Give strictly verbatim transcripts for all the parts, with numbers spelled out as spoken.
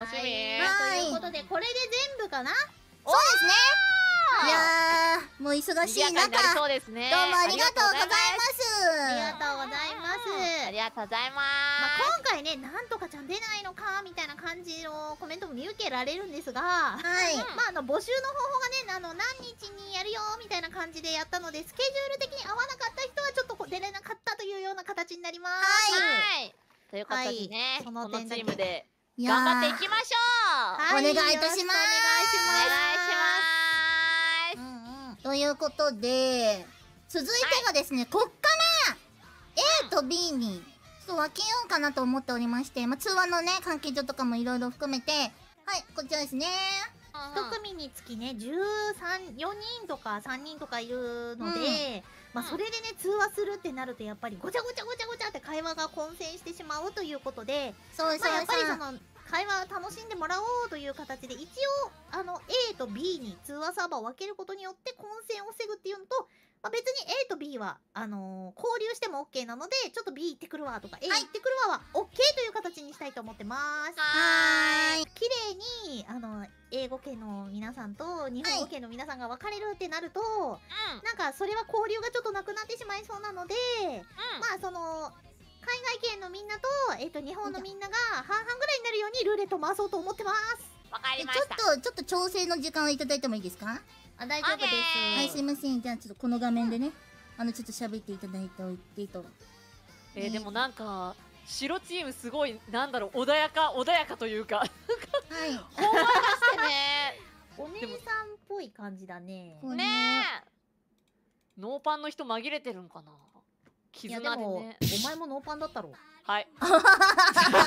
しみ。 はい。 ということで、これで全部かな？ そうですね。いやー、もう忙しい中、どうもそうですね。 ありがとうございます。 ありがとうございます。 ありがとうございままあ、 す。 今回ね、なんとかちゃん出ないのかみたいな感じのコメントも見受けられるんですが、 はい。 まあ、あの募集の方法がね、あの何日にやるよみたいな感じでやったので、スケジュール的に合わなかった人はちょっとこう出れなかったというような形になります。 はい。ということでね、 はい、そのこの点だけチームでいやー頑張っていきましょう。 はい、 お願いいたしますよろくお願いしおます。 願いします。 うんうん。 ということで、続いてがですね、こっから A と B にちょっと分けようかなと思っておりまして、まあ、通話のね、関係上とかもいろいろ含めて、はい、こちらですね。 一組につきね、じゅうさん、よにんとかさんにんとかいるので、まあそれでね、通話するってなるとやっぱりごちゃごちゃごちゃごちゃって会話が混戦してしまうということで、 そうそうそう。 まあやっぱりその会話を楽しんでもらおうという形で、一応あの A と B に通話サーバーを分けることによって混戦を防ぐっていうのと、まあ、別に A と B はあのー、交流しても OK なので、ちょっと B 行ってくるわとか A 行ってくるわは OK という形にしたいと思ってます。 はーい。 綺麗にあの英語圏の皆さんと日本語圏の皆さんが分かれるってなると、 うん。 なんかそれは交流がちょっとなくなってしまいそうなので、まあその海外圏のみんなと、えっと日本のみんなが半々ぐらいになるようにルーレット回そうと思ってます。 わかりちょました。 っと、ちょっと調整の時間をいただいてもいいですか？ あ、大丈夫です。 はい、すいません。じゃあちょっとこの画面でね、あのちょっと喋っていただいておいてと。 えー、でもなんか白チームすごいなんだろう、穏やか穏やかというかはい。 ほんわかしてね。 お姉さんっぽい感じだね。 これねえ。ノーパンの人紛れてるんかな。 いや絆ででもね。 お前もノーパンだったろ。 はい。急にさ、刺すのやめてよ。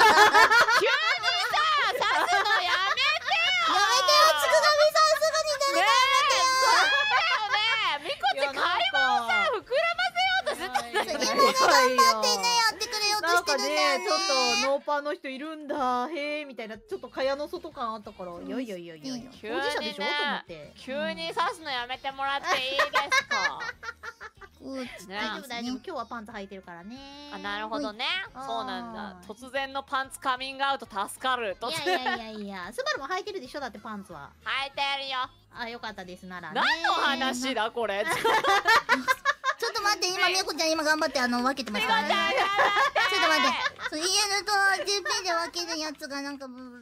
やめてよ、つくがみさん、すぐに出るねえ、そうだよね。みこち会話をさ、膨らませようとしてた。 今が頑張ってね、やってくれようとなんかしてるんだよね、 ね。 ちょっとノーパンの人いるんだ、へえみたいな、ちょっと蚊帳の外感あったから、 んいやいやいやいやいや、 急にね当事者でしょと思って。 急に刺すのやめてもらっていいですか。 うーつってね大丈夫大丈夫。 ね今日はパンツ履いてるからね。 あ、なるほどね。 はいそうなんだあ。ー突然のパンツカミングアウト助かる。突然いやいやいやいや、スバルも履いてるでしょだってパンツは。 履いてるよ。 あ、よかったですならね。 何の話だこれ。 ちょっと待って、今、みこちゃん今頑張ってあの分けてますからね。ちょっと待って、そう イーエヌ と ジェーピー で分けるやつがなんかブルブル